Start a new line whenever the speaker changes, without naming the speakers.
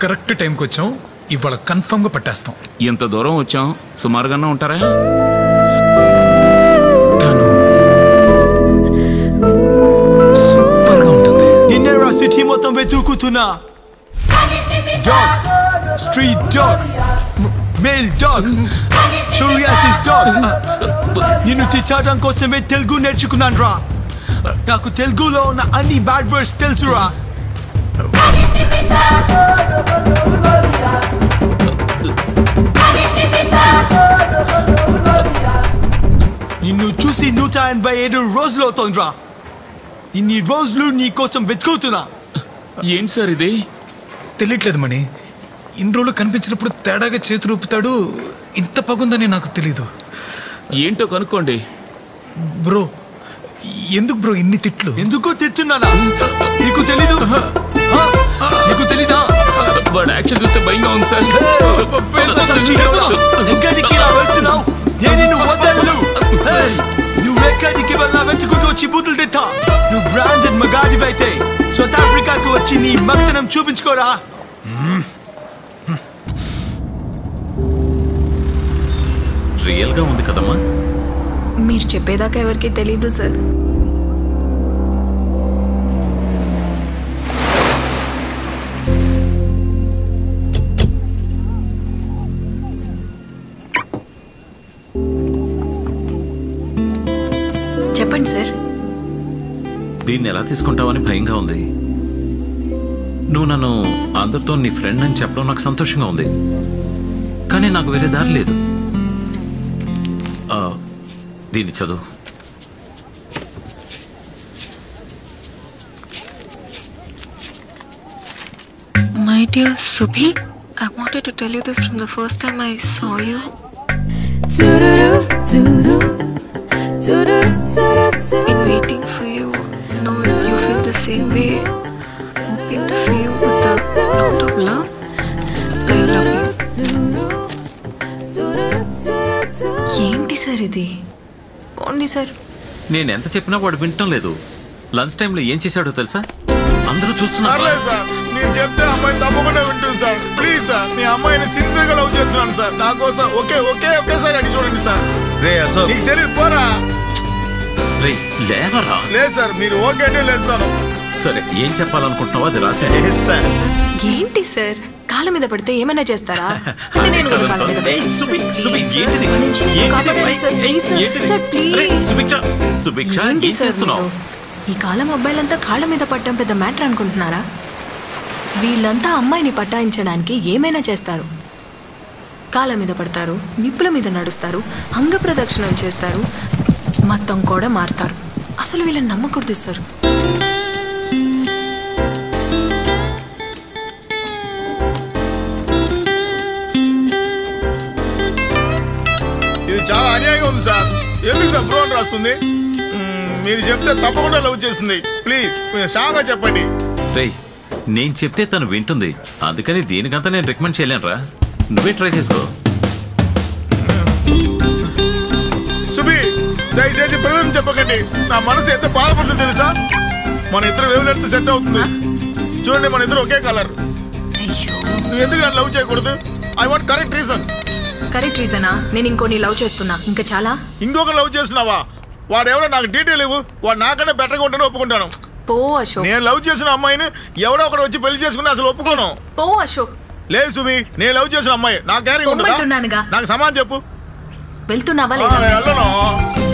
Correct టైంకి వచ్చాం. ఇవాళ కన్ఫర్మ్ గా పట్టేస్తాం.
ఎంత దూరం వచ్చాం? సుమారుగానే ఉంటారా?
సూపర్ గా ఉంటుంది.
నిన్న సిటీ మొత్తం వెతుకుతున్నా. Dog, street dog, male dog, psoriasis dog. నిన్ను తిట్టడం కోసమే తెలుగు నేర్చుకున్నాను రా. నాకు తెలుగులో ఉన్న అన్ని బ్యాడ్ వర్డ్స్ తెలుసురా. నిన్ను చూసి 187 రోజులు అవుతోందిరా. ఇన్ని రోజులు నీ కోసం వెతుకుతున్నా.
ఏంటి సార్ ఇది?
తెలియట్లేదు మణి. ఇన్ని రోజులు కనిపించినప్పుడు తేడాగా చేతులు ఊపుతాడు. ఇంత పగుందని నాకు తెలీదు.
ఏంటో కనుక్కోండి.
బ్రో, ఎందుకు బ్రో ఇన్ని తిట్లు?
ఎందుకో తిట్టున్నానా? నీకు తెలీదు? నీకు తెలీదా?
వాడు యాక్షన్ చూస్తే భయంగా ఉంది సార్.
ఎక్కడికి ఇలా వెళ్తున్నావు? నేను నిన్ను వదలను. నువ్వెక్కడికి వెళ్ళా వెతుకుంటూ వచ్చి బూతులు తిట్టా. నువ్వు బ్రాండెడ్ మగాడివైతే సౌత్ ఆఫ్రికాకు వచ్చి నీ మగతనం చూపించుకోరా.
రియల్ గా ఉంది కదమ్మా.
మీరు చెప్పేదాకా ఎవరికి తెలీదు సార్. చెప్పండి సార్.
దీన్ని ఎలా తీసుకుంటావని భయంగా ఉంది. నువ్వు నన్ను అందరితో నీ ఫ్రెండ్ అని చెప్పడం నాకు సంతోషంగా ఉంది. కానీ నాకు వేరే దారి లేదు. దీన్ని చదువు.
My dear Subhi, I wanted to tell you this from the first time I saw you. Been waiting for you. Know you feel the same way. Hoping to see you with a lot of love. I love you. ఏంటి sir ఇది? పోండి sir.
నేను ఎంత చెప్పినా వాడు వింటం లేదు. Lunch టైంలో ఏం చేశాడో తెలుసా? అందరూ చూస్తున్నారు.
నేను చెప్తే అమ్మాయి తప్పకుండా వింటుంది సార్. ప్లీజ్ సార్, మీ అమ్మాయిని సిన్సియర్ గా లవ్ చేస్తున్నాను సార్. నా కోసం ఒకేసారి అడిగి చూడండి సార్. నీకు తెలియదు పోరా.
లేవరా.
లేదు సార్, మీరు ఓకే అంటే లేస్తాను.
సరే, ఏం చెప్పాలనుకుంటున్నావో అది రాసే.
ఏంటి సార్, కాళ్ళ మీద పడితే ఏమైనా చేస్తారా? ఈ కాలం అబ్బాయిలంతా కాళ్ళ మీద పట్టడం పెద్ద మ్యాటర్ అనుకుంటున్నారా? వీళ్ళంతా అమ్మాయిని పట్టాయించడానికి ఏమైనా చేస్తారు. కాళ్ళ మీద పడతారు, నిప్పుల మీద నడుస్తారు, అంగ ప్రదక్షిణలు చేస్తారు, మొత్తం కూడా మారుతారు. అసలు వీళ్ళని నమ్మకూడదు సార్.
ఇది చాలా అన్యాయంగా ఉంది సార్. ఎందుకు సార్ బ్రో అని రాస్తుంది? మీరు చెప్తే తప్పకుండా లవ్ చేస్తుంది. ప్లీజ్ స్ట్రాంగ్ గా చెప్పండి.
నేను చెప్తే తను వింటుంది. అందుకని దీనికంతా నేను రికమెండ్ చేయలేను రా. నువ్వే ట్రై చేసుకో.
సుబి, దయచేసి ప్రజలు చెప్పకండి. నా మనసు ఎంత బాధపడుతుంది తెలుసా? మన ఇద్దరు వేవ్ సెట్ అవుతుంది. చూడండి, మన ఇద్దరు ఒకే కలర్. నువ్వు ఎందుకు నన్ను లవ్ చేయకూడదు? I want correct reason.
Correct రీజనా? నేను ఇంకోని లవ్ చేస్తున్నా. ఇంకా చాలా.
ఇంకొక లవ్ చేస్తున్నావా? వాడు ఎవడో నాకు డీటెయిల్ ఇవ్వు. వాడు నాకన్నా బెటర్గా ఉంటాను, ఒప్పుకుంటాను.
పో అశోక్.
నేను లవ్ చేసిన అమ్మాయిని ఎవడో ఒకడు వచ్చి పెళ్లి చేసుకుని అసలు ఒప్పుకోను.
పో అశోక్.
లేదు సుమి, నేను లవ్ చేసిన అమ్మాయి. నా గ్యారెంటీ ఉండదా? నాకు సమాధానం చెప్పు.
వెళ్తున్నావా లేదా?
వెళ్ళను.